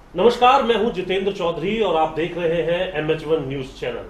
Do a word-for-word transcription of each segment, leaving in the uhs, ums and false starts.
नमस्कार, मैं हूं जितेंद्र चौधरी और आप देख रहे हैं M H one news channel.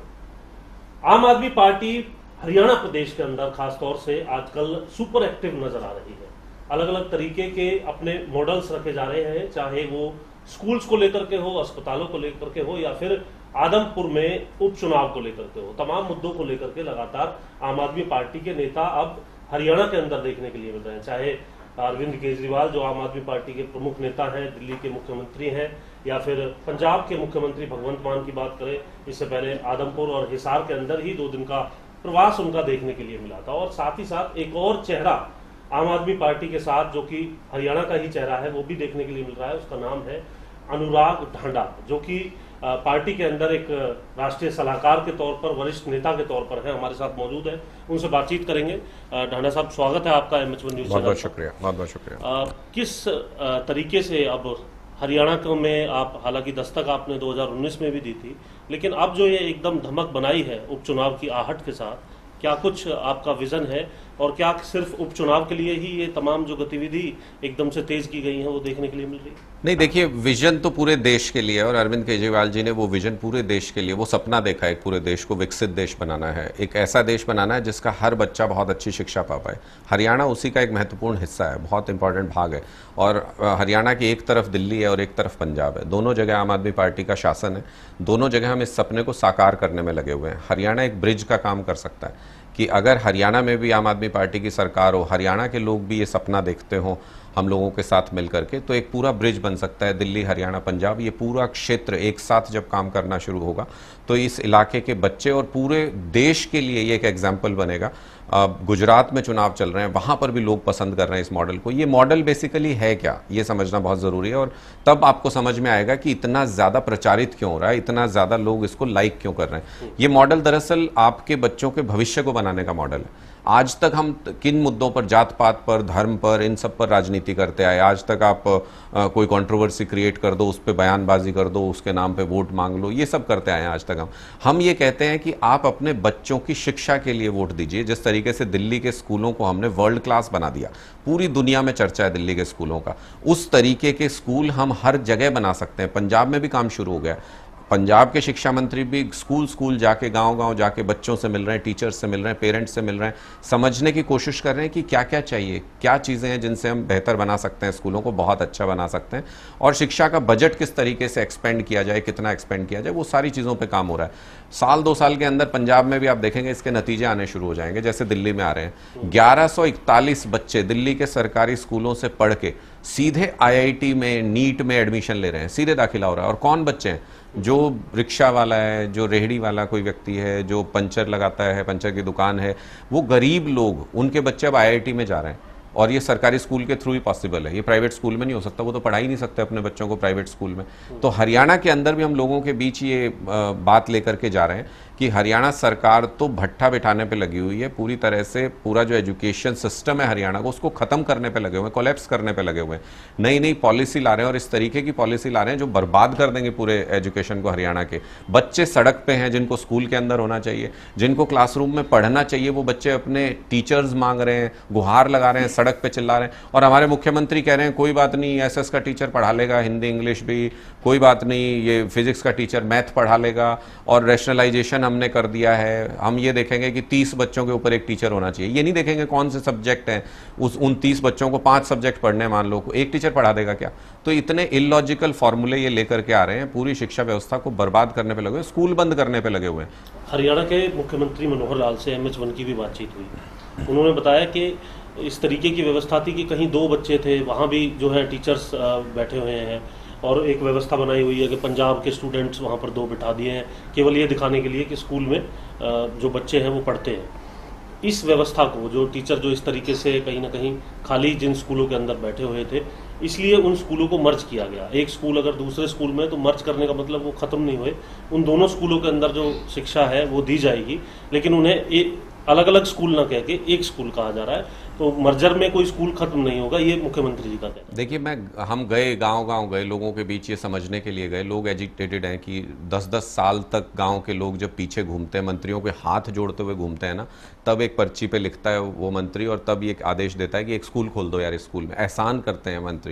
Aam Aadmi party Haryana प्रदेश के अंदर खासतौर से आजकल सुपर एक्टिव नजर आ रही है। अलग अलग तरीके के अपने मॉडल्स रखे जा रहे हैं, चाहे वो स्कूल्स को लेकर के हो, अस्पतालों को लेकर के हो या फिर आदमपुर में उपचुनाव को लेकर के हो। तमाम मुद्दों को लेकर के लगातार आम आदमी पार्टी के नेता अब हरियाणा के अंदर देखने के लिए मिल रहे हैं। चाहे अरविंद केजरीवाल जो आम आदमी पार्टी के प्रमुख नेता हैं, दिल्ली के मुख्यमंत्री हैं, या फिर पंजाब के मुख्यमंत्री भगवंत मान की बात करें, इससे पहले आदमपुर और हिसार के अंदर ही दो दिन का प्रवास उनका देखने के लिए मिला था। और साथ ही साथ एक और चेहरा आम आदमी पार्टी के साथ जो कि हरियाणा का ही चेहरा है वो भी देखने के लिए मिल रहा है। उसका नाम है अनुराग ढांडा, जो कि पार्टी के अंदर एक राष्ट्रीय सलाहकार के तौर पर, वरिष्ठ नेता के तौर पर है, हमारे साथ मौजूद है। उनसे बातचीत करेंगे। ढांडा साहब, स्वागत है आपका M H one news channel. बहुत बहुत शुक्रिया, बहुत बहुत शुक्रिया। किस तरीके से अब हरियाणा में आप, हालांकि दस्तक आपने दो हज़ार उन्नीस में भी दी थी, लेकिन अब जो ये एकदम धमक बनाई है उपचुनाव की आहट के साथ, क्या कुछ आपका विजन है और क्या सिर्फ उपचुनाव के लिए ही ये तमाम जो गतिविधि एकदम से तेज की गई है वो देखने के लिए मिल रही है? नहीं, देखिए, विजन तो पूरे देश के लिए, और अरविंद केजरीवाल जी ने वो विजन पूरे देश के लिए, वो सपना देखा है, एक पूरे देश को विकसित देश बनाना है, एक ऐसा देश बनाना है जिसका हर बच्चा बहुत अच्छी शिक्षा पा पाए। हरियाणा उसी का एक महत्वपूर्ण हिस्सा है, बहुत इंपॉर्टेंट भाग है। और हरियाणा की एक तरफ दिल्ली है और एक तरफ पंजाब है, दोनों जगह आम आदमी पार्टी का शासन है, दोनों जगह हम इस सपने को साकार करने में लगे हुए हैं। हरियाणा एक ब्रिज का काम कर सकता है कि अगर हरियाणा में भी आम आदमी पार्टी की सरकार हो, हरियाणा के लोग भी ये सपना देखते हो हम लोगों के साथ मिलकर के, तो एक पूरा ब्रिज बन सकता है। दिल्ली, हरियाणा, पंजाब, ये पूरा क्षेत्र एक साथ जब काम करना शुरू होगा तो इस इलाके के बच्चे और पूरे देश के लिए ये एक एग्जाम्पल बनेगा। गुजरात में चुनाव चल रहे हैं, वहाँ पर भी लोग पसंद कर रहे हैं इस मॉडल को। ये मॉडल बेसिकली है क्या, ये समझना बहुत ज़रूरी है, और तब आपको समझ में आएगा कि इतना ज़्यादा प्रचारित क्यों हो रहा है, इतना ज़्यादा लोग इसको लाइक क्यों कर रहे हैं। ये मॉडल दरअसल आपके बच्चों के भविष्य को बनाने का मॉडल है। आज तक हम किन मुद्दों पर, जात पात पर, धर्म पर, इन सब पर राजनीति करते आए। आज तक आप आ, कोई कंट्रोवर्सी क्रिएट कर दो, उस पर बयानबाजी कर दो, उसके नाम पे वोट मांग लो, ये सब करते आए हैं आज तक हम हम ये कहते हैं कि आप अपने बच्चों की शिक्षा के लिए वोट दीजिए। जिस तरीके से दिल्ली के स्कूलों को हमने वर्ल्ड क्लास बना दिया, पूरी दुनिया में चर्चा है दिल्ली के स्कूलों का, उस तरीके के स्कूल हम हर जगह बना सकते हैं। पंजाब में भी काम शुरू हो गया। पंजाब के शिक्षा मंत्री भी स्कूल स्कूल जाके, गांव गांव जाके बच्चों से मिल रहे हैं, टीचर्स से मिल रहे हैं, पेरेंट्स से मिल रहे हैं, समझने की कोशिश कर रहे हैं कि क्या क्या चाहिए, क्या चीज़ें हैं जिनसे हम बेहतर बना सकते हैं, स्कूलों को बहुत अच्छा बना सकते हैं, और शिक्षा का बजट किस तरीके से एक्सपेंड किया जाए, कितना एक्सपेंड किया जाए, वो सारी चीज़ों पर काम हो रहा है। साल दो साल के अंदर पंजाब में भी आप देखेंगे इसके नतीजे आने शुरू हो जाएंगे, जैसे दिल्ली में आ रहे हैं। ग्यारह सौ इकतालीस बच्चे दिल्ली के सरकारी स्कूलों से पढ़ के सीधे आई आई टी में, नीट में एडमिशन ले रहे हैं, सीधे दाखिला हो रहा है। और कौन बच्चे हैं? जो रिक्शा वाला है, जो रेहड़ी वाला कोई व्यक्ति है, जो पंचर लगाता है, पंचर की दुकान है, वो गरीब लोग, उनके बच्चे अब आई आई टी में जा रहे हैं। और ये सरकारी स्कूल के थ्रू ही पॉसिबल है, ये प्राइवेट स्कूल में नहीं हो सकता। वो तो पढ़ा ही नहीं सकते अपने बच्चों को प्राइवेट स्कूल में। तो हरियाणा के अंदर भी हम लोगों के बीच ये बात लेकर के जा रहे हैं कि हरियाणा सरकार तो भट्ठा बिठाने पे लगी हुई है, पूरी तरह से पूरा जो एजुकेशन सिस्टम है हरियाणा को, उसको खत्म करने पे लगे हुए हैं, कोलैप्स करने पे लगे हुए हैं। नई नई पॉलिसी ला रहे हैं और इस तरीके की पॉलिसी ला रहे हैं जो बर्बाद कर देंगे पूरे एजुकेशन को। हरियाणा के बच्चे सड़क पे हैं, जिनको स्कूल के अंदर होना चाहिए, जिनको क्लासरूम में पढ़ना चाहिए, वो बच्चे अपने टीचर्स मांग रहे हैं, गुहार लगा रहे हैं, सड़क पे चिल्ला रहे हैं। और हमारे मुख्यमंत्री कह रहे हैं कोई बात नहीं, एस एस का टीचर पढ़ा लेगा हिंदी इंग्लिश भी, कोई बात नहीं, ये फिजिक्स का टीचर मैथ पढ़ा लेगा, और रैशनलाइजेशन हमने कर दिया है। हम ये देखेंगे कि तीस बच्चों के ऊपर एक टीचर होना चाहिए। ये नहीं देखेंगे कौन से सब्जेक्ट हैं, उस उन तीस बच्चों को पांच सब्जेक्ट पढ़ने, मान लो एक टीचर पढ़ा देगा क्या? तो इतने इलॉजिकल फॉर्मूले ये लेकर के आ रहे हैं, पूरी शिक्षा व्यवस्था को बर्बाद करने पे लगे हुए, स्कूल बंद करने पे लगे हुए हैं। हरियाणा के मुख्यमंत्री मनोहर लाल से एम एच वन की भी बातचीत हुई। उन्होंने बताया कि इस तरीके की व्यवस्था थी कि कहीं दो बच्चे थे, वहाँ भी जो है टीचर्स बैठे हुए हैं, और एक व्यवस्था बनाई हुई है कि पंजाब के स्टूडेंट्स वहाँ पर दो बिठा दिए हैं, केवल ये दिखाने के लिए कि स्कूल में जो बच्चे हैं वो पढ़ते हैं। इस व्यवस्था को, जो टीचर जो इस तरीके से कहीं ना कहीं खाली जिन स्कूलों के अंदर बैठे हुए थे, इसलिए उन स्कूलों को मर्ज किया गया। एक स्कूल अगर दूसरे स्कूल में, तो मर्ज करने का मतलब वो खत्म नहीं हुए, उन दोनों स्कूलों के अंदर जो शिक्षा है वो दी जाएगी, लेकिन उन्हें एक अलग अलग स्कूल ना कह के एक स्कूल कहा जा रहा है। तो मर्जर में कोई स्कूल खत्म नहीं होगा, ये मुख्यमंत्री जी का कहना है। देखिए, मैं हम गए गांव गांव गए, लोगों के बीच ये समझने के लिए गए। लोग एजिटेटेड हैं कि दस दस साल तक गांव के लोग जब पीछे घूमते हैं, मंत्रियों के हाथ जोड़ते हुए घूमते हैं ना, तब एक पर्ची पे लिखता है वो मंत्री, और तब ये एक आदेश देता है कि एक स्कूल खोल दो यार, इस स्कूल में एहसान करते हैं मंत्री।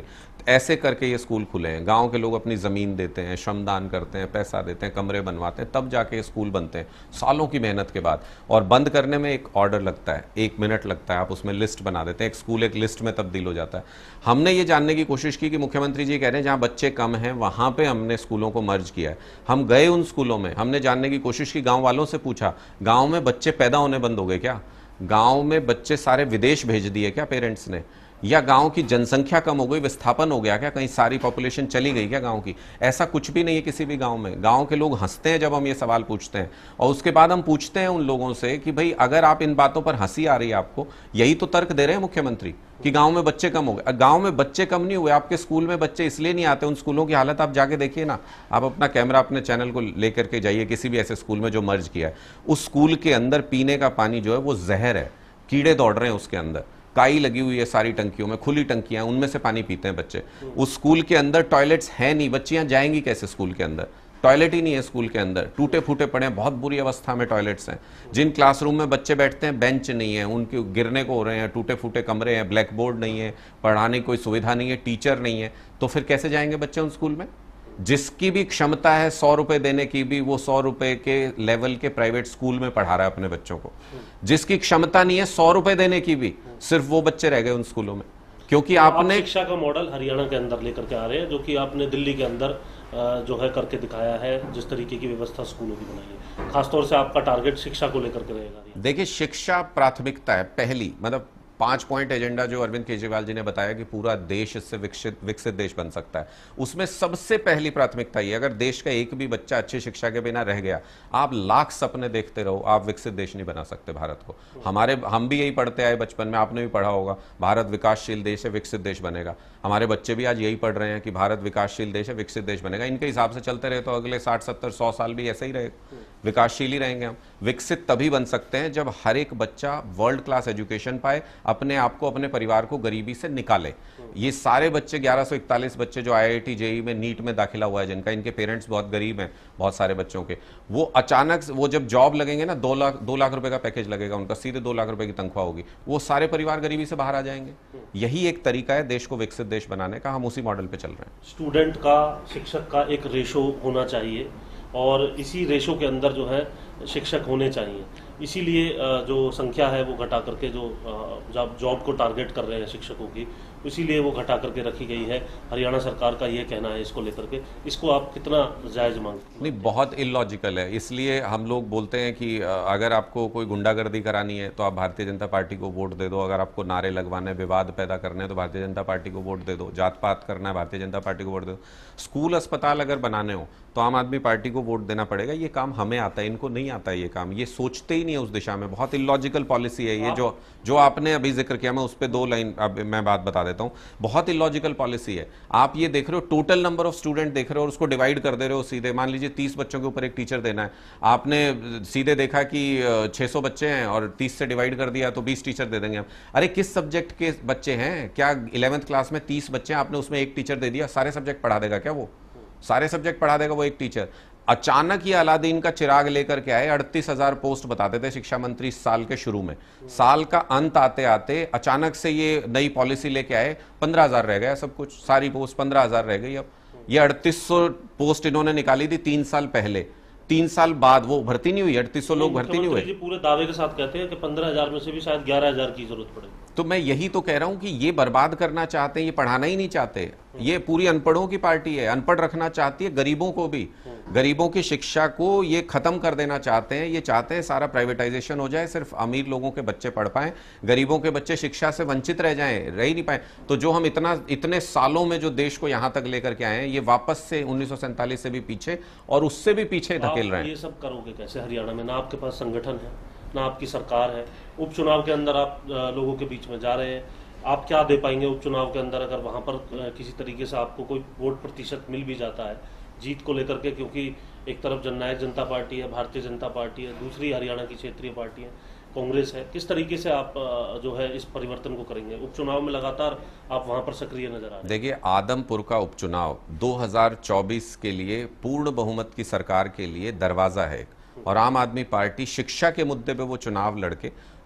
ऐसे करके ये स्कूल खुले हैं। गांव के लोग अपनी ज़मीन देते हैं, श्रमदान करते हैं, पैसा देते हैं, कमरे बनवाते हैं, तब जाके ये स्कूल बनते हैं सालों की मेहनत के बाद। और बंद करने में एक ऑर्डर लगता है, एक मिनट लगता है, आप उसमें लिस्ट बना देते हैं, एक स्कूल एक लिस्ट में तब्दील हो जाता है। हमने ये जानने की कोशिश की कि मुख्यमंत्री जी कह रहे हैं जहाँ बच्चे कम हैं वहाँ पर हमने स्कूलों को मर्ज किया है। हम गए उन स्कूलों में, हमने जानने की कोशिश की, गाँव वालों से पूछा, गाँव में बच्चे पैदा होने बंद हो गए क्या? गांव में बच्चे सारे विदेश भेज दिए क्या पेरेंट्स ने? या गांव की जनसंख्या कम हो गई, विस्थापन हो गया क्या? कहीं सारी पॉपुलेशन चली गई क्या गांव की? ऐसा कुछ भी नहीं है किसी भी गांव में। गांव के लोग हंसते हैं जब हम ये सवाल पूछते हैं, और उसके बाद हम पूछते हैं उन लोगों से कि भाई अगर आप इन बातों पर हंसी आ रही है आपको, यही तो तर्क दे रहे हैं मुख्यमंत्री कि गांव में बच्चे कम हो गए। गांव में बच्चे कम नहीं हुए, आपके स्कूल में बच्चे इसलिए नहीं आते। उन स्कूलों की हालत आप जाके देखिए ना, आप अपना कैमरा अपने चैनल को लेकर के जाइए किसी भी ऐसे स्कूल में जो मर्ज किया है। उस स्कूल के अंदर पीने का पानी जो है वो जहर है, कीड़े दौड़ रहे हैं उसके अंदर, काई लगी हुई है सारी टंकियों में, खुली टंकियां, उनमें से पानी पीते हैं बच्चे। उस स्कूल के अंदर टॉयलेट्स है नहीं, बच्चियां जाएंगी कैसे स्कूल के अंदर? टॉयलेट ही नहीं है स्कूल के अंदर, टूटे फूटे पड़े हैं, बहुत बुरी अवस्था में टॉयलेट्स हैं। जिन क्लासरूम में बच्चे बैठते हैं बेंच नहीं है, उनके गिरने को हो रहे हैं, टूटे फूटे कमरे हैं, ब्लैक बोर्ड नहीं है, पढ़ाने की कोई सुविधा नहीं है, टीचर नहीं है, तो फिर कैसे जाएंगे बच्चे उन स्कूल में? जिसकी भी क्षमता है सौ रुपए देने की भी, वो सौ रुपए के लेवल के प्राइवेट स्कूल में पढ़ा रहा है अपने बच्चों को। जिसकी क्षमता नहीं है सौ रुपए देने की भी, सिर्फ वो बच्चे रह गए उन स्कूलों में, क्योंकि तो आपने आप शिक्षा का मॉडल हरियाणा के अंदर लेकर के आ रहे हैं, जो कि आपने दिल्ली के अंदर जो है करके दिखाया है, जिस तरीके की व्यवस्था स्कूलों की बनाई है। खासतौर से आपका टारगेट शिक्षा को लेकर के रहेगा। देखिए, शिक्षा प्राथमिकता है पहली, मतलब पांच पॉइंट एजेंडा जो अरविंद केजरीवाल जी ने बताया कि पूरा देश इससे विकसित विकसित देश बन सकता है, उसमें सबसे पहली प्राथमिकता ये, अगर देश का एक भी बच्चा अच्छी शिक्षा के बिना रह गया, आप लाख सपने देखते रहो, आप विकसित देश नहीं बना सकते भारत को। हमारे हम भी यही पढ़ते आए बचपन में, आपने भी पढ़ा होगा, भारत विकासशील देश है, विकसित देश बनेगा। हमारे बच्चे भी आज यही पढ़ रहे हैं कि भारत विकासशील देश है, विकसित देश बनेगा। इनके हिसाब से चलते रहे तो अगले साठ सत्तर सौ साल भी ऐसे ही रहे, विकासशील ही रहेंगे हम। विकसित तभी बन सकते हैं जब हर एक बच्चा वर्ल्ड क्लास एजुकेशन पाए, अपने आप को, अपने परिवार को गरीबी से निकाले। ये सारे बच्चे ग्यारह सौ इकतालीस बच्चे जो आई आई टी जेई में नीट में दाखिला हुआ है, जिनका, इनके पेरेंट्स बहुत गरीब हैं, बहुत सारे बच्चों के, वो अचानक वो जब जॉब लगेंगे ना, दो लाख दो लाख रुपए का पैकेज लगेगा उनका, सीधे दो लाख रुपए की तनख्वाह होगी, वो सारे परिवार गरीबी से बाहर आ जाएंगे। यही एक तरीका है देश को विकसित देश बनाने का, हम उसी मॉडल पे चल रहे हैं। स्टूडेंट का, शिक्षक का एक रेशो होना चाहिए, और इसी रेशो के अंदर जो है शिक्षक होने चाहिए। इसीलिए जो संख्या है वो घटा करके, जो जब जॉब को टारगेट कर रहे हैं शिक्षकों की, इसीलिए वो घटा करके रखी गई है। हरियाणा सरकार का ये कहना है इसको लेकर के, इसको आप कितना जायज मांगते हैं? नहीं, बहुत इलॉजिकल है। इसलिए हम लोग बोलते हैं कि अगर आपको कोई गुंडागर्दी करानी है तो आप भारतीय जनता पार्टी को वोट दे दो, अगर आपको नारे लगवाने, विवाद पैदा करने हैं तो भारतीय जनता पार्टी को वोट दे दो, जात पात करना है भारतीय जनता पार्टी को वोट दे दो, स्कूल अस्पताल अगर बनाने हो तो आम आदमी पार्टी को वोट देना पड़ेगा। ये काम हमें आता है, इनको नहीं आता है ये काम, ये सोचते ही नहीं है उस दिशा में। बहुत इलॉजिकल पॉलिसी है ये, जो जो आपने अभी जिक्र किया, मैं उस पर दो लाइन अब मैं बात बता देता हूं। बहुत इलॉजिकल पॉलिसी है। आप ये देख रहे हो, टोटल नंबर ऑफ स्टूडेंट देख रहे हो और उसको डिवाइड कर दे रहे हो सीधे। मान लीजिए तीस बच्चों के ऊपर एक टीचर देना है, आपने सीधे देखा कि छह सौ बच्चे हैं और तीस से डिवाइड कर दिया तो बीस टीचर दे देंगे हम। अरे किस सब्जेक्ट के बच्चे हैं? क्या इलेवेंथ क्लास में तीस बच्चे हैं, आपने उसमें एक टीचर दे दिया, सारे सब्जेक्ट पढ़ा देगा क्या वो? सारे सब्जेक्ट पढ़ा देगा वो एक टीचर? अचानक ये अलादीन का चिराग लेकर के आए, अड़तीस हजार पोस्ट बताते थे शिक्षा मंत्री इस साल के शुरू में, साल का अंत आते आते अचानक से ये नई पॉलिसी लेके आए, पंद्रह हजार रह गया सब कुछ, सारी पोस्ट पंद्रह हजार रह गई। अब ये अड़तीस सौ पोस्ट इन्होंने निकाली थी तीन साल पहले, तीन साल बाद वो भर्ती नहीं हुई, अड़तीस सौ लोग भर्ती नहीं हुए। पूरे दावे के साथ कहते हैं कि पंद्रह हजार में से भी शायद ग्यारह हजार की जरूरत पड़ेगी। तो मैं यही तो कह रहा हूं कि ये बर्बाद करना चाहते हैं, ये पढ़ाना ही नहीं चाहते। ये पूरी अनपढ़ों की पार्टी है, अनपढ़ रखना चाहती है, गरीबों को भी, गरीबों की शिक्षा को ये खत्म कर देना चाहते हैं। ये चाहते हैं सारा प्राइवेटाइजेशन हो जाए, सिर्फ अमीर लोगों के बच्चे पढ़ पाएं, गरीबों के बच्चे शिक्षा से वंचित रह जाएं, रह ही नहीं पाए। तो जो हम इतना इतने सालों में जो देश को यहां तक लेकर के आए हैं, ये वापस से उन्नीस सौ सैंतालीस से भी पीछे और उससे भी पीछे धकेल रहे हैं। ये सब करोगे कैसे हरियाणा में? ना आपके पास संगठन है, ना आपकी सरकार है। उपचुनाव के अंदर आप लोगों के बीच में जा रहे हैं, आप क्या दे पाएंगे उपचुनाव के अंदर? अगर वहां पर किसी तरीके से आपको कोई वोट प्रतिशत मिल भी जाता है जीत को लेकर के, क्योंकि एक तरफ जननायक जनता पार्टी है, भारतीय जनता पार्टी है, दूसरी हरियाणा की क्षेत्रीय पार्टी है, कांग्रेस है, किस तरीके से आप जो है इस परिवर्तन को करेंगे? उपचुनाव में लगातार आप वहां पर सक्रिय नजर आ रहे हैं। देखिए, आदमपुर का उपचुनाव दो हज़ार चौबीस के लिए पूर्ण बहुमत की सरकार के लिए दरवाजा है, और आम आदमी पार्टी शिक्षा के मुद्दे पे वो चुनाव लड़के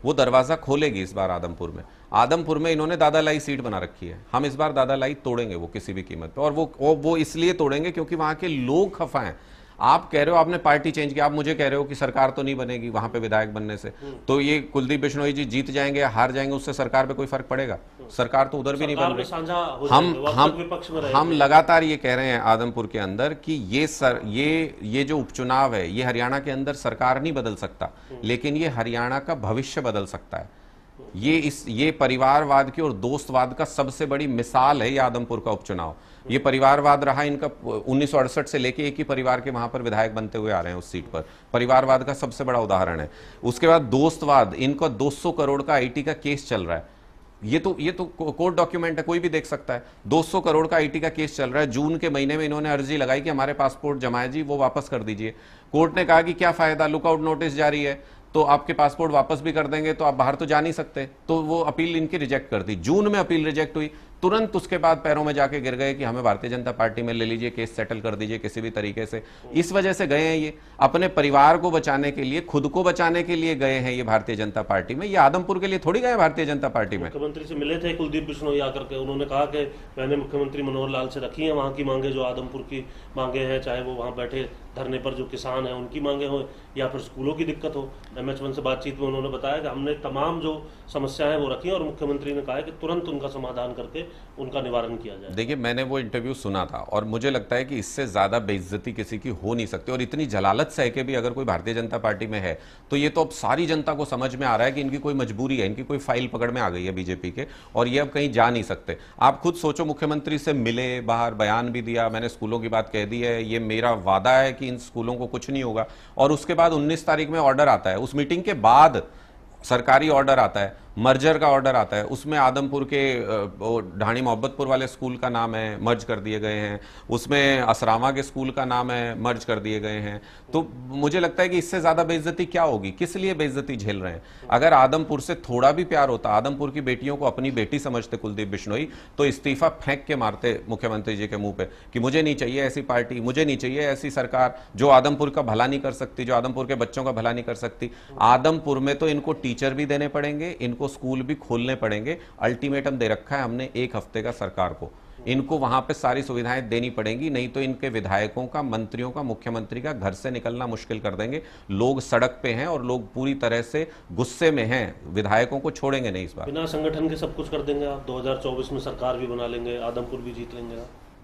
वो दरवाजा खोलेगी इस बार आदमपुर में। आदमपुर में इन्होंने दादालाई सीट बना रखी है, हम इस बार दादालाई तोड़ेंगे वो किसी भी कीमत पे, और वो वो, वो इसलिए तोड़ेंगे क्योंकि वहां के लोग खफा हैं। आप कह रहे हो आपने पार्टी चेंज किया, आप मुझे कह रहे हो कि सरकार तो नहीं बनेगी वहां पे विधायक बनने से, तो ये कुलदीप बिश्नोई जी जीत जाएंगे या हार जाएंगे उससे सरकार पे कोई फर्क पड़ेगा? सरकार तो उधर भी नहीं बन रही। हम हम हम लगातार ये कह रहे हैं आदमपुर के अंदर कि ये सर ये ये जो उपचुनाव है ये हरियाणा के अंदर सरकार नहीं बदल सकता, लेकिन ये हरियाणा का भविष्य बदल सकता है। ये इस ये परिवारवाद की और दोस्तवाद का सबसे बड़ी मिसाल है ये आदमपुर का उपचुनाव। ये परिवारवाद रहा इनका उन्नीस सौ अड़सठ से लेके एक ही परिवार के वहां पर विधायक बनते हुए आ रहे हैं उस सीट पर, परिवारवाद का सबसे बड़ा उदाहरण है। उसके बाद दोस्तवाद, इनका दो सौ करोड़ का आईटी का केस चल रहा है, ये तो ये तो कोर्ट डॉक्यूमेंट है, कोई भी देख सकता है। दो सौ करोड़ का आईटी का केस चल रहा है। जून के महीने में इन्होंने अर्जी लगाई कि हमारे पासपोर्ट जमा है जी, वो वापस कर दीजिए। कोर्ट ने कहा कि क्या फायदा, लुकआउट नोटिस जारी है, तो आपके पासपोर्ट वापस भी कर देंगे, तो आप बाहर तो जा नहीं सकते। तो वो अपील इनकी रिजेक्ट कर दी। जून में अपील रिजेक्ट हुई, तुरंत उसके बाद पैरों में जाके गिर गए कि हमें भारतीय जनता पार्टी में ले लीजिए, केस सेटल कर दीजिए किसी भी तरीके से। इस वजह से गए हैं ये, अपने परिवार को बचाने के लिए, खुद को बचाने के लिए गए हैं ये भारतीय जनता पार्टी में। ये आदमपुर के लिए थोड़ी गए भारतीय जनता पार्टी में। मुख्यमंत्री से मिले थे कुलदीप बिश्नोई आकर के, उन्होंने कहा कि मैंने मुख्यमंत्री मनोहर लाल से रखी है वहां की मांगे, जो आदमपुर की मांगे हैं, चाहे वो वहां बैठे धरने पर जो किसान हैं उनकी मांगे हो या फिर स्कूलों की दिक्कत हो। एम एच वन से बातचीत में उन्होंने बताया कि हमने तमाम जो समस्याएं वो रखी और मुख्यमंत्री ने कहा है कि तुरंत उनका समाधान करके उनका निवारण किया जाए। देखिए, मैंने वो इंटरव्यू सुना था और मुझे लगता है कि इससे ज्यादा बेइज्जती किसी की हो नहीं सकती। और इतनी जलालत सह के भी अगर कोई भारतीय जनता पार्टी में है तो ये तो अब सारी जनता को समझ में आ रहा है कि इनकी कोई मजबूरी है, इनकी कोई फाइल पकड़ में आ गई है बीजेपी के, और ये अब कहीं जा नहीं सकते। आप खुद सोचो, मुख्यमंत्री से मिले, बाहर बयान भी दिया, मैंने स्कूलों की बात कह दी है, ये मेरा वादा है कि इन स्कूलों को कुछ नहीं होगा, और उसके बाद उन्नीस तारीख में ऑर्डर आता है, उस मीटिंग के बाद सरकारी ऑर्डर आता है, मर्जर का ऑर्डर आता है, उसमें आदमपुर के ढाणी मोहब्बतपुर वाले स्कूल का नाम है, मर्ज कर दिए गए हैं, उसमें असरामा के स्कूल का नाम है, मर्ज कर दिए गए हैं। तो मुझे लगता है कि इससे ज्यादा बेइज्जती क्या होगी, किस लिए बेइज्जती झेल रहे हैं? अगर आदमपुर से थोड़ा भी प्यार होता, आदमपुर की बेटियों को अपनी बेटी समझते कुलदीप बिश्नोई, तो इस्तीफा फेंक के मारते मुख्यमंत्री जी के मुंह पे कि मुझे नहीं चाहिए ऐसी पार्टी, मुझे नहीं चाहिए ऐसी सरकार जो आदमपुर का भला नहीं कर सकती, जो आदमपुर के बच्चों का भला नहीं कर सकती। आदमपुर में तो इनको टीचर भी देने पड़ेंगे, इनको स्कूल भी खोलने पड़ेंगे। अल्टीमेटम दे रखा है हमने एक हफ्ते का सरकार को, इनको वहां पे सारी सुविधाएं देनी पड़ेंगी, नहीं तो इनके विधायकों का, मंत्रियों का, मुख्यमंत्री का घर से निकलना मुश्किल कर देंगे। लोग सड़क पे हैं और लोग पूरी तरह से गुस्से में हैं, विधायकों को छोड़ेंगे नहीं इस बार। बिना संगठन के सब कुछ कर देंगे आप, दो हज़ार चौबीस में सरकार भी बना लेंगे, आदमपुर भी जीत लेंगे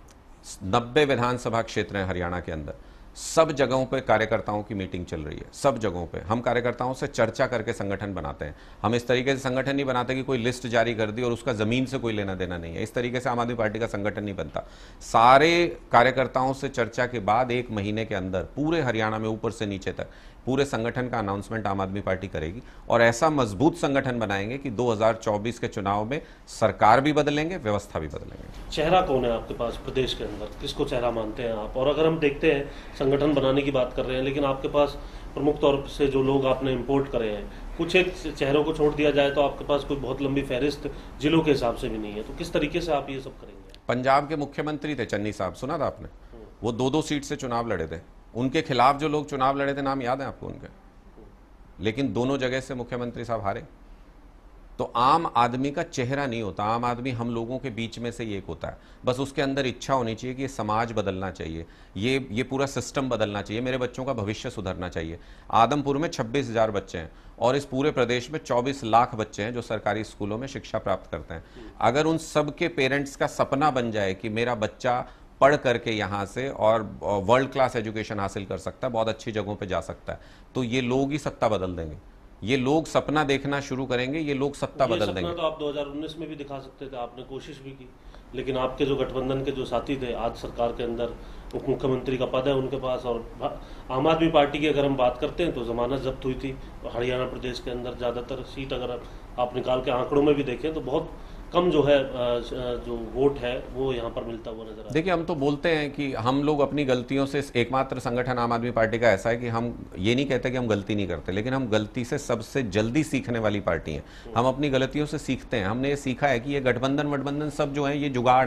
आप। नब्बे विधानसभा क्षेत्र हैं हरियाणा के अंदर, सब जगहों पे कार्यकर्ताओं की मीटिंग चल रही है, सब जगहों पे हम कार्यकर्ताओं से चर्चा करके संगठन बनाते हैं। हम इस तरीके से संगठन नहीं बनाते कि कोई लिस्ट जारी कर दी और उसका जमीन से कोई लेना देना नहीं है। इस तरीके से आम आदमी पार्टी का संगठन नहीं बनता। सारे कार्यकर्ताओं से चर्चा के बाद एक महीने के अंदर पूरे हरियाणा में ऊपर से नीचे तक पूरे संगठन का अनाउंसमेंट आम आदमी पार्टी करेगी और ऐसा मजबूत संगठन बनाएंगे कि दो हज़ार चौबीस के चुनाव में सरकार भी बदलेंगे, व्यवस्था भी बदलेंगे। चेहरा कौन है आपके पास प्रदेश के अंदर, किसको चेहरा मानते हैं आप? और अगर हम देखते हैं, संगठन बनाने की बात कर रहे हैं, लेकिन आपके पास प्रमुख तौर से जो लोग आपने इम्पोर्ट करे हैं, कुछ एक चेहरों को छोड़ दिया जाए तो आपके पास कोई बहुत लंबी फहरिस्त जिलों के हिसाब से भी नहीं है, तो किस तरीके से आप ये सब करेंगे? पंजाब के मुख्यमंत्री थे चन्नी साहब, सुना था आपने? वो दो दो सीट से चुनाव लड़े थे, उनके खिलाफ जो लोग चुनाव लड़े थे, नाम याद है आपको उनके? लेकिन दोनों जगह से मुख्यमंत्री साहब हारे। तो आम आदमी का चेहरा नहीं होता, आम आदमी हम लोगों के बीच में से ही एक होता है। बस उसके अंदर इच्छा होनी चाहिए कि ये समाज बदलना चाहिए, ये ये पूरा सिस्टम बदलना चाहिए, मेरे बच्चों का भविष्य सुधरना चाहिए। आदमपुर में छब्बीस हजार बच्चे हैं और इस पूरे प्रदेश में चौबीस लाख बच्चे हैं जो सरकारी स्कूलों में शिक्षा प्राप्त करते हैं। अगर उन सब के पेरेंट्स का सपना बन जाए कि मेरा बच्चा पढ़ करके यहाँ से और वर्ल्ड क्लास एजुकेशन हासिल कर सकता है, बहुत अच्छी जगहों पे जा सकता है, तो ये लोग ही सत्ता बदल देंगे। ये लोग सपना देखना शुरू करेंगे, ये लोग सत्ता ये बदल सपना देंगे। तो आप दो हज़ार उन्नीस में भी दिखा सकते थे, आपने कोशिश भी की, लेकिन आपके जो गठबंधन के जो साथी थे, आज सरकार के अंदर उप मुख्यमंत्री का पद है उनके पास, और आम आदमी पार्टी की अगर हम बात करते हैं तो जमानत जब्त हुई थी हरियाणा प्रदेश के अंदर। ज़्यादातर सीट अगर आप निकाल के आंकड़ों में भी देखें तो बहुत कम जो है जो वोट है वो यहाँ पर मिलता हुआ नजर आता है। देखिए, हम तो बोलते हैं कि हम लोग अपनी गलतियों से, एकमात्र संगठन आम आदमी पार्टी का ऐसा है कि हम ये नहीं कहते कि हम गलती नहीं करते, लेकिन हम गलती से सबसे जल्दी सीखने वाली पार्टी हैं। हम अपनी गलतियों से सीखते हैं। हमने ये सीखा है कि ये गठबंधन वठबंधन सब जो है ये जुगाड़ है,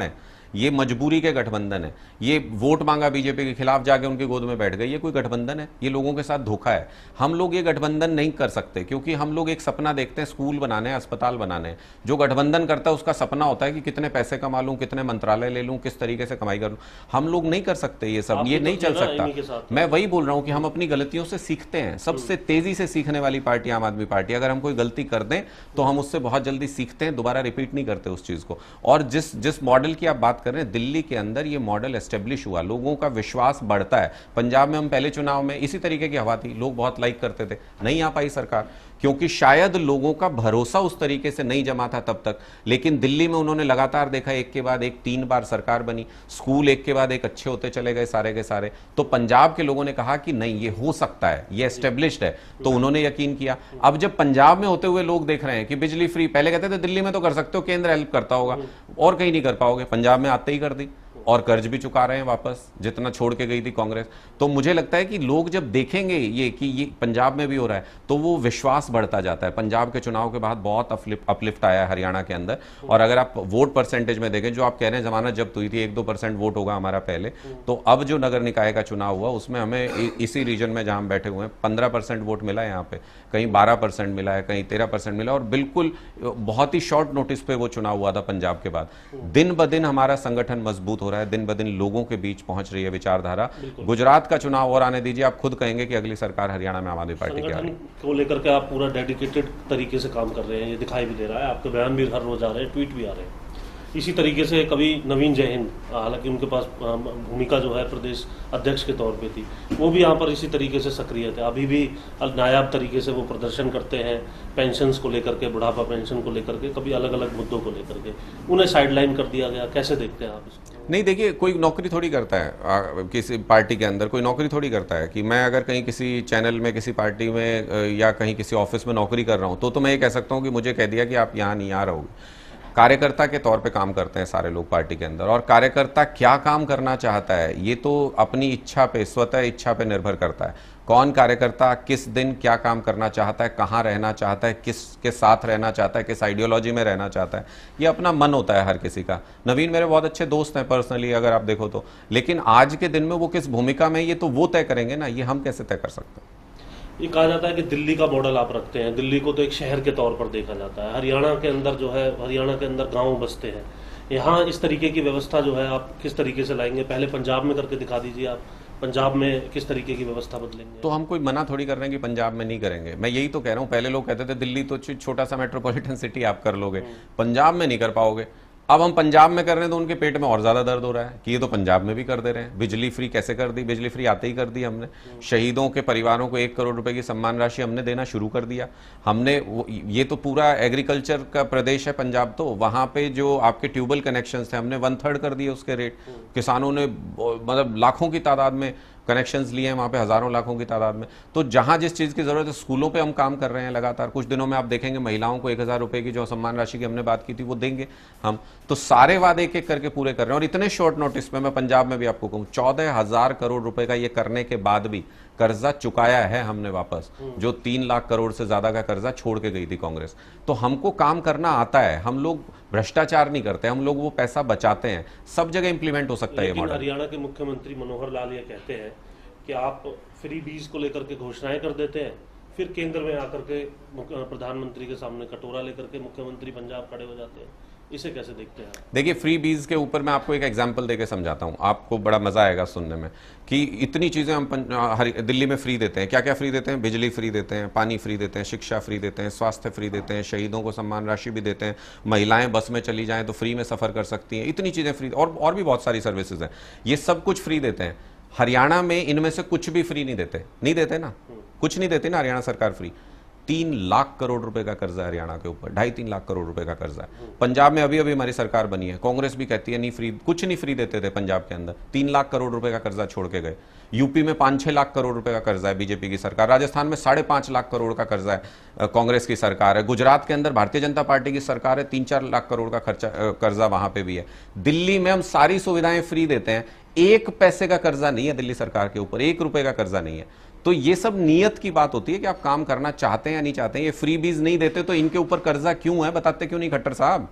ये मजबूरी के गठबंधन है। ये वोट मांगा बीजेपी के खिलाफ, जाके उनकी गोद में बैठ गए, ये कोई गठबंधन है? ये लोगों के साथ धोखा है। हम लोग ये गठबंधन नहीं कर सकते, क्योंकि हम लोग एक सपना देखते हैं, स्कूल बनाने हैं, अस्पताल बनाने हैं। जो गठबंधन करता है उसका सपना होता है कि कितने पैसे कमा लूं, कितने मंत्रालय ले लूं, किस तरीके से कमाई कर लूं। हम लोग नहीं कर सकते ये सब, ये नहीं चल सकता। मैं वही बोल रहा हूं कि हम अपनी गलतियों से सीखते हैं। सबसे तेजी से सीखने वाली पार्टी आम आदमी पार्टी। अगर हम कोई गलती कर दें तो हम उससे बहुत जल्दी सीखते हैं, दोबारा रिपीट नहीं करते उस चीज को। और जिस जिस मॉडल की आप बात कर रहे हैं, दिल्ली के अंदर ये मॉडल एस्टेब्लिश हुआ, लोगों का विश्वास बढ़ता है। पंजाब में हम पहले चुनाव में इसी तरीके की हवा थी, लोग बहुत लाइक करते थे, नहीं आ पाई सरकार, क्योंकि शायद लोगों का भरोसा उस तरीके से नहीं जमा था तब तक। लेकिन दिल्ली में उन्होंने लगातार देखा, एक के बाद एक तीन बार सरकार बनी, स्कूल एक के बाद एक अच्छे होते चले गए सारे के सारे। तो पंजाब के लोगों ने कहा कि नहीं, ये हो सकता है, ये एस्टेब्लिश्ड है, तो उन्होंने यकीन किया। अब जब पंजाब में होते हुए लोग देख रहे हैं कि बिजली फ्री, पहले कहते थे दिल्ली में तो कर सकते हो, केंद्र हेल्प करता होगा, और कहीं नहीं कर पाओगे, पंजाब में आते ही कर दी, और कर्ज भी चुका रहे हैं वापस, जितना छोड़ के गई थी कांग्रेस। तो मुझे लगता है कि लोग जब देखेंगे ये कि ये पंजाब में भी हो रहा है, तो वो विश्वास बढ़ता जाता है। पंजाब के चुनाव के बाद बहुत अपलिफ्ट अपलिफ्ट आया है हरियाणा के अंदर। और अगर आप वोट परसेंटेज में देखें, जो आप कह रहे हैं जमानत जब्त हुई थी, एक दो परसेंट वोट होगा हमारा पहले, तो अब जो नगर निकाय का चुनाव हुआ उसमें हमें इसी रीजन में जहां हम बैठे हुए हैं पंद्रह परसेंट वोट मिला है, यहाँ पे कहीं बारह परसेंट मिला है, कहीं तेरह परसेंट मिला, और बिल्कुल बहुत ही शॉर्ट नोटिस पे वो चुनाव हुआ था पंजाब के बाद। दिन ब दिन हमारा संगठन मजबूत हो रहा है, दिन ब दिन लोगों के बीच पहुंच रही है विचारधारा। गुजरात का चुनाव और आने दीजिए, आप खुद कहेंगे कि अगली सरकार हरियाणा में आम आदमी पार्टी की आ रही है। को लेकर के आप पूरा डेडिकेटेड तरीके से काम कर रहे हैं, ये दिखाई भी दे रहा है, आपके बयान भी हर रोज आ रहे हैं, ट्वीट भी आ रहे हैं। इसी तरीके से कभी नवीन जयहिंद, हालांकि उनके पास भूमिका जो है प्रदेश अध्यक्ष के तौर पे थी, वो भी यहाँ पर इसी तरीके से सक्रिय थे। अभी भी नायाब तरीके से वो प्रदर्शन करते हैं, पेंशन्स को लेकर के, बुढ़ापा पेंशन को लेकर के, कभी अलग अलग मुद्दों को लेकर के उन्हें साइडलाइन कर दिया गया। कैसे देखते हैं आप इसको? नहीं, देखिए, कोई नौकरी थोड़ी करता है आ, किसी पार्टी के अंदर कोई नौकरी थोड़ी करता है कि मैं अगर कहीं किसी चैनल में, किसी पार्टी में या कहीं किसी ऑफिस में नौकरी कर रहा हूँ तो तो मैं ये कह सकता हूँ कि मुझे कह दिया कि आप यहाँ नहीं आ रहोगे। कार्यकर्ता के तौर पे काम करते हैं सारे लोग पार्टी के अंदर, और कार्यकर्ता क्या काम करना चाहता है ये तो अपनी इच्छा पे, स्वतः इच्छा पे निर्भर करता है। कौन कार्यकर्ता किस दिन क्या काम करना चाहता है, कहाँ रहना चाहता है, किस के साथ रहना चाहता है, किस आइडियोलॉजी में रहना चाहता है, ये अपना मन होता है हर किसी का। नवीन मेरे बहुत अच्छे दोस्त हैं पर्सनली, अगर आप देखो तो, लेकिन आज के दिन में वो किस भूमिका में, ये तो वो तय करेंगे ना, ये हम कैसे तय कर सकते हैं? ये कहा जाता है कि दिल्ली का मॉडल आप रखते हैं, दिल्ली को तो एक शहर के तौर पर देखा जाता है, हरियाणा के अंदर जो है, हरियाणा के अंदर गांव बसते हैं, यहाँ इस तरीके की व्यवस्था जो है आप किस तरीके से लाएंगे? पहले पंजाब में करके दिखा दीजिए, आप पंजाब में किस तरीके की व्यवस्था बदलेंगे? तो हम कोई मना थोड़ी कर रहे हैं कि पंजाब में नहीं करेंगे। मैं यही तो कह रहा हूँ, पहले लोग कहते थे दिल्ली तो छोटा सा मेट्रोपॉलिटन सिटी आप कर लोगे, पंजाब में नहीं कर पाओगे। अब हम पंजाब में कर रहे हैं तो उनके पेट में और ज्यादा दर्द हो रहा है कि ये तो पंजाब में भी कर दे रहे हैं। बिजली फ्री कैसे कर दी? बिजली फ्री आते ही कर दी हमने। शहीदों के परिवारों को एक करोड़ रुपए की सम्मान राशि हमने देना शुरू कर दिया हमने। ये तो पूरा एग्रीकल्चर का प्रदेश है पंजाब, तो वहां पे जो आपके ट्यूबवेल कनेक्शंस थे हमने वन थर्ड कर दिए उसके रेट। किसानों ने मतलब लाखों की तादाद में कनेक्शंस लिए हैं वहाँ पे, हजारों लाखों की तादाद में। तो जहाँ जिस चीज़ की ज़रूरत है, स्कूलों पे हम काम कर रहे हैं लगातार। कुछ दिनों में आप देखेंगे महिलाओं को एक हज़ार रुपये की जो सम्मान राशि की हमने बात की थी वो देंगे हम। तो सारे वादे एक एक करके पूरे कर रहे हैं। और इतने शॉर्ट नोटिस में मैं पंजाब में भी आपको कहूँ, चौदह हजार करोड़ रुपए का ये करने के बाद भी कर्जा चुकाया है हमने वापस, जो तीन लाख करोड़ से ज्यादा का कर्जा छोड़ के गई थी कांग्रेस। तो हमको काम करना आता है, हम लोग भ्रष्टाचार नहीं करते, हम लोग वो पैसा बचाते हैं। सब जगह इंप्लीमेंट हो सकता है ये मॉडल। हरियाणा के मुख्यमंत्री मनोहर लाल ये कहते हैं कि आप फ्री बीज को लेकर के घोषणाएं कर देते हैं, फिर केंद्र में आकर के प्रधानमंत्री के सामने कटोरा लेकर के मुख्यमंत्री पंजाब खड़े हो जाते हैं। इसे कैसे देखते हैं? देखिए, फ्री बीज के ऊपर मैं आपको एक एग्जांपल देके समझाता हूँ, आपको बड़ा मजा आएगा सुनने में कि इतनी चीजें हम दिल्ली में फ्री देते हैं। क्या क्या फ्री देते हैं? बिजली फ्री देते हैं, पानी फ्री देते हैं, शिक्षा फ्री देते हैं, स्वास्थ्य फ्री देते हैं, शहीदों को सम्मान राशि भी देते हैं, महिलाएं बस में चली जाएं तो फ्री में सफर कर सकती हैं। इतनी चीजें फ्री, और और भी बहुत सारी सर्विसेज हैं, ये सब कुछ फ्री देते हैं। हरियाणा में इनमें से कुछ भी फ्री नहीं देते, नहीं देते ना, कुछ नहीं देते ना हरियाणा सरकार फ्री। तीन लाख करोड़ रुपए का कर्जा है हरियाणा के ऊपर, ढाई तीन लाख करोड़ रुपए का कर्जा है। पंजाब में अभी अभी हमारी सरकार बनी है, कांग्रेस भी कहती है नहीं फ्री, कुछ नहीं फ्री देते थे पंजाब के अंदर। तीन लाख करोड़ रुपए का कर्जा छोड़ के गए। यूपी में पांच छह लाख करोड़ रुपए का कर्जा है बीजेपी की सरकार। राजस्थान में साढ़े पांच लाख करोड़ का कर्जा है, कांग्रेस की सरकार है। गुजरात के अंदर भारतीय जनता पार्टी की सरकार है, तीन चार लाख करोड़ का खर्चा कर्जा वहां पे भी है। दिल्ली में हम सारी सुविधाएं फ्री देते हैं, एक पैसे का कर्जा नहीं है दिल्ली सरकार के ऊपर, एक रुपए का कर्जा नहीं है। तो ये सब नियत की बात होती है कि आप काम करना चाहते हैं या नहीं चाहते हैं। ये फ्री बीज नहीं देते तो इनके ऊपर कर्जा क्यों है, बताते क्यों नहीं खट्टर साहब?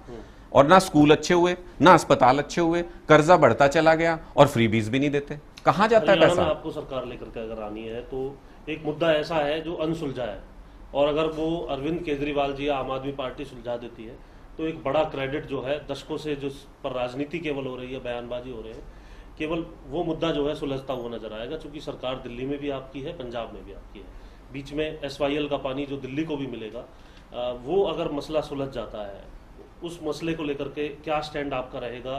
और ना स्कूल अच्छे हुए, ना अस्पताल अच्छे हुए, कर्जा बढ़ता चला गया और फ्रीबीज भी नहीं देते। कहां जाता है हरियाणा पैसा? में आपको सरकार लेकर के अगर आनी है तो एक मुद्दा ऐसा है जो अनसुलझा है, और अगर वो अरविंद केजरीवाल जी या आम आदमी पार्टी सुलझा देती है तो एक बड़ा क्रेडिट जो है, दशकों से जो पर राजनीति केवल हो रही है, बयानबाजी हो रहे हैं, केवल वो मुद्दा जो है सुलझता हुआ नजर आएगा। क्योंकि सरकार दिल्ली में भी आपकी है, पंजाब में भी आपकी है, बीच में एस वाई एल का पानी जो दिल्ली को भी मिलेगा, वो अगर मसला सुलझ जाता है, उस मसले को लेकर के क्या स्टैंड आपका रहेगा,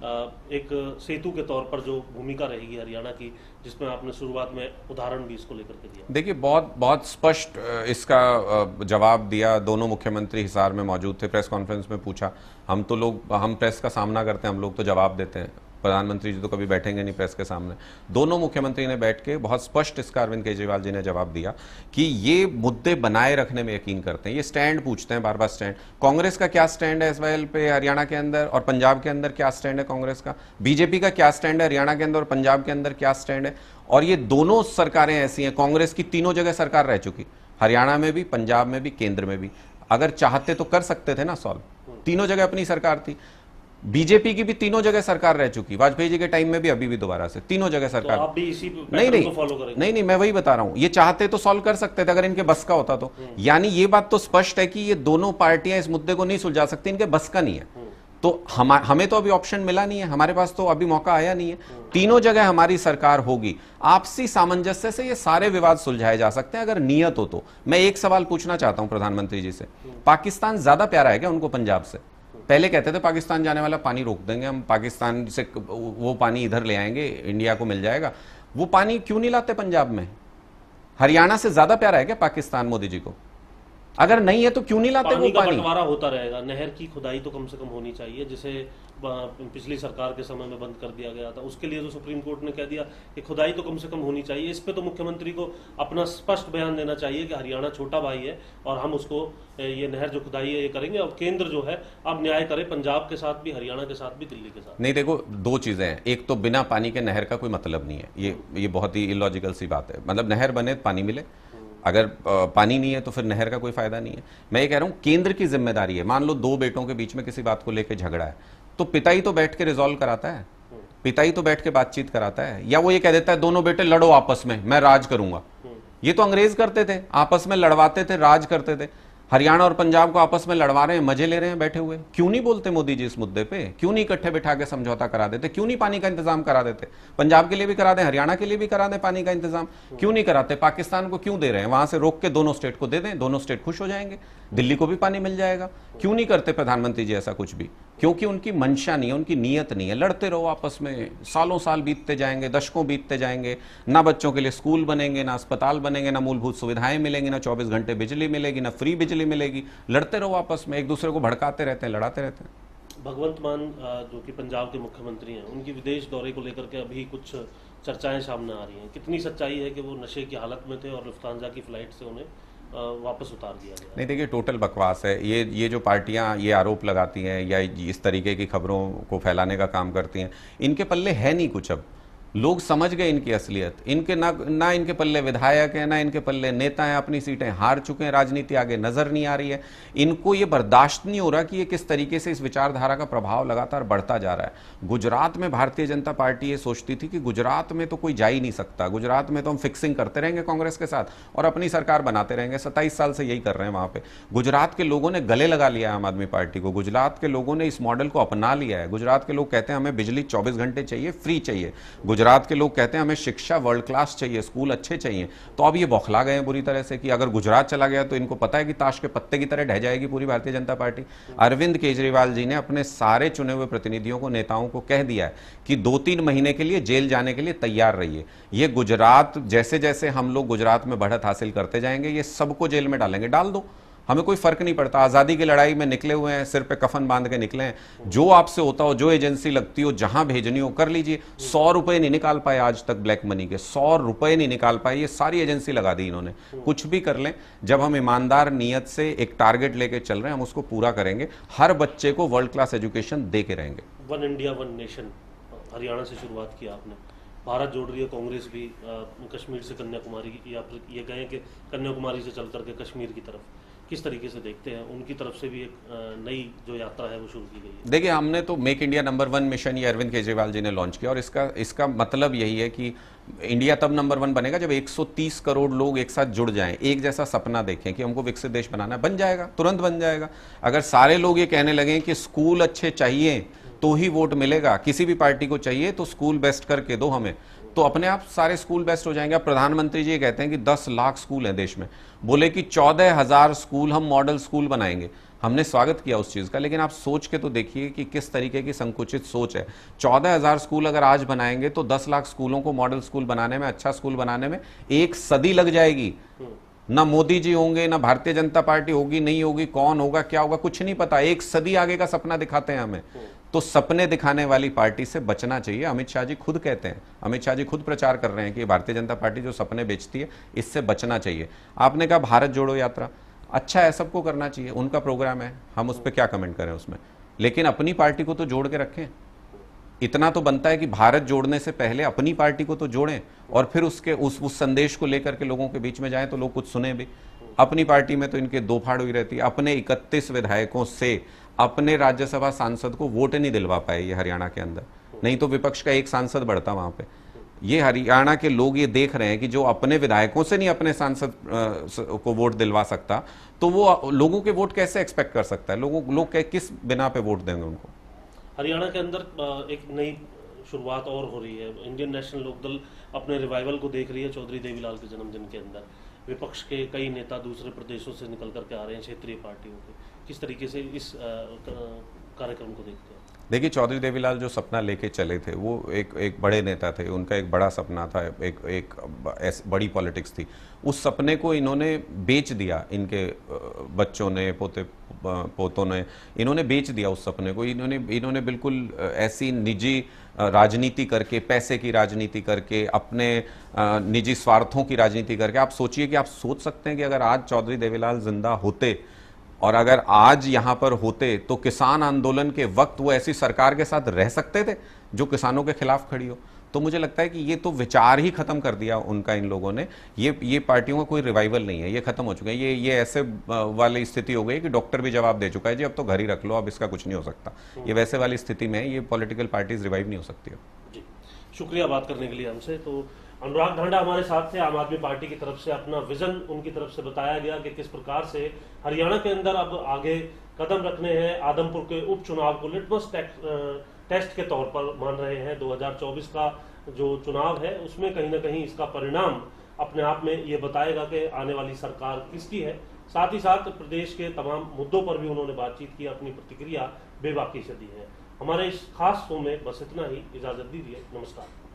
एक सेतु के तौर पर जो भूमिका रहेगी हरियाणा की, जिसमें आपने शुरुआत में उदाहरण भी इसको लेकर के दिया? देखिए, बहुत बहुत स्पष्ट इसका जवाब दिया। दोनों मुख्यमंत्री हिसार में मौजूद थे, प्रेस कॉन्फ्रेंस में पूछा। हम तो लोग हम प्रेस का सामना करते हैं, हम लोग तो जवाब देते हैं, प्रधानमंत्री जी तो कभी बैठेंगे नहीं प्रेस के सामने। दोनों मुख्यमंत्री ने बैठ के बहुत स्पष्ट इसका अरविंद केजरीवाल जी ने जवाब दिया कि ये मुद्दे बनाए रखने में यकीन करते हैं, ये स्टैंड पूछते हैं बार बार स्टैंड। कांग्रेस का क्या स्टैंड है एसवाईएल पे हरियाणा के अंदर और पंजाब के अंदर, क्या स्टैंड है कांग्रेस का? बीजेपी का क्या स्टैंड है हरियाणा के अंदर और पंजाब के अंदर, क्या स्टैंड है? और ये दोनों सरकारें ऐसी हैं, कांग्रेस की तीनों जगह सरकार रह चुकी, हरियाणा में भी, पंजाब में भी, केंद्र में भी। अगर चाहते तो कर सकते थे ना सॉल्व, तीनों जगह अपनी सरकार थी। बीजेपी की भी तीनों जगह सरकार रह चुकी, वाजपेयी जी के टाइम में भी, अभी भी दोबारा से तीनों जगह सरकार। तो आप भी इसी नहीं नहीं को फॉलो करेंगे? नहीं नहीं मैं वही बता रहा हूं, ये चाहते तो सॉल्व कर सकते थे अगर इनके बस का होता तो। यानी ये बात तो स्पष्ट है कि ये दोनों पार्टियां इस मुद्दे को नहीं सुलझा सकती, इनके बस का नहीं है। तो हम हमें तो अभी ऑप्शन मिला नहीं है, हमारे पास तो अभी मौका आया नहीं है। तीनों जगह हमारी सरकार होगी, आपसी सामंजस्य से ये सारे विवाद सुलझाए जा सकते हैं अगर नियत हो तो। मैं एक सवाल पूछना चाहता हूं प्रधानमंत्री जी से, पाकिस्तान ज्यादा प्यारा है क्या उनको पंजाब से? पहले कहते थे पाकिस्तान जाने वाला पानी रोक देंगे हम, पाकिस्तान से वो पानी इधर ले आएंगे, इंडिया को मिल जाएगा। वो पानी क्यों नहीं लाते पंजाब में? हरियाणा से ज्यादा प्यारा है क्या पाकिस्तान मोदी जी को? अगर नहीं है तो क्यों नहीं लाते पानी वो का पानी? बंटवारा होता रहेगा, नहर की खुदाई तो कम से कम होनी चाहिए, जिसे पिछली सरकार के समय में बंद कर दिया गया था। उसके लिए तो सुप्रीम कोर्ट ने कह दिया कि खुदाई तो कम से कम होनी चाहिए। इस पे तो मुख्यमंत्री को अपना स्पष्ट बयान देना चाहिए कि हरियाणा छोटा भाई है और हम उसको ये नहर जो खुदाई है ये करेंगे, और केंद्र जो है अब न्याय करे पंजाब के साथ भी, हरियाणा के साथ भी, दिल्ली के साथ। नहीं, देखो दो चीजें हैं, एक तो बिना पानी के नहर का कोई मतलब नहीं है, ये ये बहुत ही इलॉजिकल सी बात है। मतलब नहर बने तो पानी मिले, अगर पानी नहीं है तो फिर नहर का कोई फायदा नहीं है। मैं ये कह रहा हूं केंद्र की जिम्मेदारी है। मान लो दो बेटों के बीच में किसी बात को लेकर झगड़ा है, तो पिता ही तो बैठ के रिजॉल्व कराता है, पिता ही तो बैठ के बातचीत कराता है। या वो ये कह देता है दोनों बेटे लड़ो आपस में, मैं राज करूंगा। ये तो अंग्रेज करते थे, आपस में लड़वाते थे, राज करते थे। हरियाणा और पंजाब को आपस में लड़वा रहे हैं, मजे ले रहे हैं बैठे हुए। क्यों नहीं बोलते मोदी जी इस मुद्दे पे? क्यों नहीं इकट्ठे बिठा के समझौता करा देते? क्यों नहीं पानी का इंतजाम करा देते? पंजाब के लिए भी करा दें, हरियाणा के लिए भी करा दें पानी का इंतजाम, क्यों नहीं कराते? पाकिस्तान को क्यों दे रहे हैं? वहां से रोक के दोनों स्टेट को दे दें, दोनों स्टेट खुश हो जाएंगे, दिल्ली को भी पानी मिल जाएगा। क्यों नहीं करते प्रधानमंत्री जी ऐसा कुछ भी? क्योंकि उनकी मंशा नहीं है, उनकी नीयत नहीं है। लड़ते रहो आपस में, सालों साल बीतते जाएंगे, दशकों बीतते जाएंगे, ना बच्चों के लिए स्कूल बनेंगे, ना अस्पताल बनेंगे, ना मूलभूत सुविधाएं मिलेंगी, ना चौबीस घंटे बिजली मिलेगी, ना फ्री बिजली मिलेगी। लड़ते रहो आपस में, एक दूसरे को भड़काते रहते हैं, लड़ाते रहते हैं। भगवंत मान जो कि पंजाब के मुख्यमंत्री हैं, उनकी विदेश दौरे को लेकर के अभी कुछ चर्चाएं सामने आ रही हैं। कितनी सच्चाई है कि वो नशे की हालत में थे और लुफ्तांजा की फ्लाइट से उन्हें वापस उतार दिया गया? नहीं, देखिए टोटल बकवास है ये। ये जो पार्टियां ये आरोप लगाती हैं या इस तरीके की खबरों को फैलाने का काम करती हैं, इनके पल्ले है नहीं कुछ। अब लोग समझ गए इनकी असलियत। इनके ना ना इनके पल्ले विधायक हैं, ना इनके पल्ले नेता हैं, अपनी सीटें हार चुके हैं, राजनीति आगे नजर नहीं आ रही है। इनको ये बर्दाश्त नहीं हो रहा कि ये किस तरीके से इस विचारधारा का प्रभाव लगातार बढ़ता जा रहा है। गुजरात में भारतीय जनता पार्टी ये सोचती थी कि गुजरात में तो कोई जा ही नहीं सकता, गुजरात में तो हम फिक्सिंग करते रहेंगे कांग्रेस के साथ और अपनी सरकार बनाते रहेंगे। सत्ताईस साल से यही कर रहे हैं वहां पे। गुजरात के लोगों ने गले लगा लिया आम आदमी पार्टी को, गुजरात के लोगों ने इस मॉडल को अपना लिया है। गुजरात के लोग कहते हैं हमें बिजली चौबीस घंटे चाहिए, फ्री चाहिए। गुजरात के लोग कहते हैं हमें शिक्षा वर्ल्ड क्लास चाहिए, स्कूल अच्छे चाहिए। तो अब ये बौखला गए हैं बुरी तरह से कि अगर गुजरात चला गया तो इनको पता है कि ताश के पत्ते की तरह ढह जाएगी पूरी भारतीय जनता पार्टी। अरविंद केजरीवाल जी ने अपने सारे चुने हुए प्रतिनिधियों को, नेताओं को कह दिया है कि दो तीन महीने के लिए जेल जाने के लिए तैयार रहिए। ये गुजरात, जैसे जैसे हम लोग गुजरात में बढ़त हासिल करते जाएंगे, ये सबको जेल में डालेंगे। डाल दो, हमें कोई फर्क नहीं पड़ता। आज़ादी की लड़ाई में निकले हुए हैं, सिर पे कफन बांध के निकले हैं। जो आपसे होता हो, जो एजेंसी लगती हो, जहां भेजनी हो कर लीजिए। सौ रुपए नहीं निकाल पाए आज तक ब्लैक मनी के, सौ रुपए नहीं निकाल पाए। ये सारी एजेंसी लगा दी इन्होंने। कुछ भी कर लें, जब हम ईमानदार नियत से एक टारगेट लेके चल रहे हैं, हम उसको पूरा करेंगे। हर बच्चे को वर्ल्ड क्लास एजुकेशन दे के रहेंगे। One India one nation, Haryana से शुरुआत की आपने, भारत जोड़ रही है कांग्रेस भी आ, कश्मीर से कन्याकुमारी, या फिर ये कहें कि कन्याकुमारी से चल करके कश्मीर की तरफ। किस तरीके से देखते हैं? उनकी तरफ से भी एक नई जो यात्रा है वो शुरू की गई है। देखिए, हमने तो make India number one mission ये अरविंद केजरीवाल जी ने लॉन्च किया, और इसका इसका मतलब यही है कि इंडिया तब नंबर वन बनेगा जब एक सौ तीस करोड़ लोग एक साथ जुड़ जाएं, एक जैसा सपना देखें कि हमको विकसित देश बनाना है, बन जाएगा, तुरंत बन जाएगा। अगर सारे लोग ये कहने लगे कि स्कूल अच्छे चाहिए तो ही वोट मिलेगा, किसी भी पार्टी को चाहिए तो स्कूल बेस्ट करके दो हमें, तो अपने आप सारे स्कूल बेस्ट हो जाएंगे। अब प्रधानमंत्री जी ये कहते हैं कि दस लाख स्कूल हैं देश में, बोले कि चौदह हजार स्कूल हम मॉडल स्कूल बनाएंगे। हमने स्वागत किया उस चीज का, लेकिन आप सोच के तो देखिए कि किस तरीके की संकुचित सोच है। चौदह हजार स्कूल अगर आज बनाएंगे तो दस लाख स्कूलों को मॉडल स्कूल बनाने में, अच्छा स्कूल बनाने में एक सदी लग जाएगी। ना मोदी जी होंगे, ना भारतीय जनता पार्टी होगी, नहीं होगी, कौन होगा, क्या होगा, कुछ नहीं पता। एक सदी आगे का सपना दिखाते हैं हमें। तो सपने दिखाने वाली पार्टी से बचना चाहिए। अमित शाह जी खुद कहते हैं, अमित शाह जी खुद प्रचार कर रहे हैं कि भारतीय जनता पार्टी जो सपने बेचती है, इससे बचना चाहिए। आपने कहा भारत जोड़ो यात्रा, अच्छा है, सबको करना चाहिए, उनका प्रोग्राम है, हम उस पर क्या कमेंट करें उसमें, लेकिन अपनी पार्टी को तो जोड़ के रखें। इतना तो बनता है कि भारत जोड़ने से पहले अपनी पार्टी को तो जोड़ें, और फिर उसके उस उस संदेश को लेकर के लोगों के बीच में जाएं तो लोग कुछ सुने भी। अपनी पार्टी में तो इनके दो फाड़ हुई रहती है। अपने इकतीस विधायकों से अपने राज्यसभा सांसद को वोट नहीं दिलवा पाए ये हरियाणा के अंदर, नहीं तो विपक्ष का एक सांसद बढ़ता वहां पे। ये हरियाणा के लोग ये देख रहे हैं कि जो अपने विधायकों से नहीं अपने सांसद को वोट दिलवा सकता, तो वो लोगों के वोट कैसे एक्सपेक्ट कर सकता है? लोगों लोग किस बिना पे वोट देंगे उनको? हरियाणा के अंदर एक नई शुरुआत और हो रही है। इंडियन नेशनल लोकदल अपने रिवाइवल को देख रही है चौधरी देवीलाल के जन्मदिन के अंदर। विपक्ष के कई नेता दूसरे प्रदेशों से निकल करके आ रहे हैं, क्षेत्रीय पार्टियों के। किस तरीके से इस कार्यक्रम को देखते हैं? देखिए, चौधरी देवीलाल जो सपना लेके चले थे वो एक एक बड़े नेता थे, उनका एक बड़ा सपना था, एक एक बड़ी पॉलिटिक्स थी। उस सपने को इन्होंने बेच दिया, इनके बच्चों ने, पोते पोतों ने, इन्होंने बेच दिया उस सपने को। इन्होंने इन्होंने बिल्कुल ऐसी निजी राजनीति करके, पैसे की राजनीति करके, अपने निजी स्वार्थों की राजनीति करके, आप सोचिए कि आप सोच सकते हैं कि अगर आज चौधरी देवीलाल जिंदा होते और अगर आज यहां पर होते तो किसान आंदोलन के वक्त वो ऐसी सरकार के साथ रह सकते थे जो किसानों के खिलाफ खड़ी हो? तो मुझे लगता है कि ये तो विचार ही खत्म कर दिया उनका इन लोगों ने। ये ये पार्टियों का कोई रिवाइवल नहीं है, ये खत्म हो चुका है। ये ये ऐसे वाली स्थिति हो गई कि डॉक्टर भी जवाब दे चुका है, जी अब तो घर ही रख लो, अब इसका कुछ नहीं हो सकता। ये वैसे वाली स्थिति में है, ये पॉलिटिकल पार्टीज रिवाइव नहीं हो सकती है। जी, शुक्रिया बात करने के लिए हमसे। तो अनुराग ढांडा हमारे साथ थे। आम आदमी पार्टी की तरफ से अपना विजन उनकी तरफ से बताया गया कि किस प्रकार से हरियाणा के अंदर अब आगे कदम रखने हैं। आदमपुर के उपचुनाव को लिटमस टेस्ट के तौर पर मान रहे हैं। दो हज़ार चौबीस का जो चुनाव है उसमें कहीं ना कहीं इसका परिणाम अपने आप में ये बताएगा कि आने वाली सरकार किसकी है। साथ ही साथ प्रदेश के तमाम मुद्दों पर भी उन्होंने बातचीत की, अपनी प्रतिक्रिया बेबाकी से दी है। हमारे इस खास शो में बस इतना ही। इजाजत दीजिए, नमस्कार।